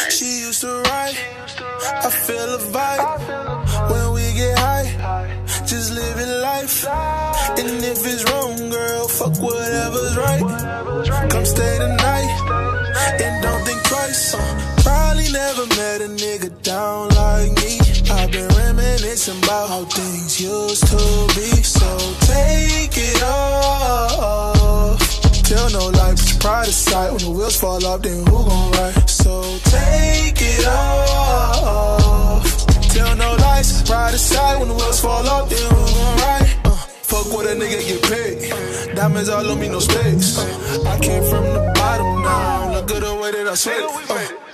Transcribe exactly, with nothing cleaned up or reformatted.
She used to ride, I feel a vibe when we get high, just living life. And if it's wrong, girl, fuck whatever's right. Come stay the night and don't think twice. uh, Probably never met a nigga down like me. I've been reminiscing about how things used to be. So take it off. Tell no life, pride aside. When the wheels fall off, then who gon' ride? So take it off. Tell no lies, pride aside. When the wheels fall off, then who gon' ride? Uh, fuck what a nigga get paid. Diamonds all on me, no space. uh, I came from the bottom now. Look at the way that I sweat. uh,